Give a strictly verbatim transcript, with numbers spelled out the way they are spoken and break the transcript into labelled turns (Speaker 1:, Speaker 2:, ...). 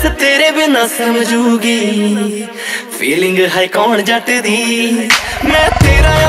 Speaker 1: किस तेरे बिना समझूगी। फीलिंग है कौन जट दी, मैं तेरा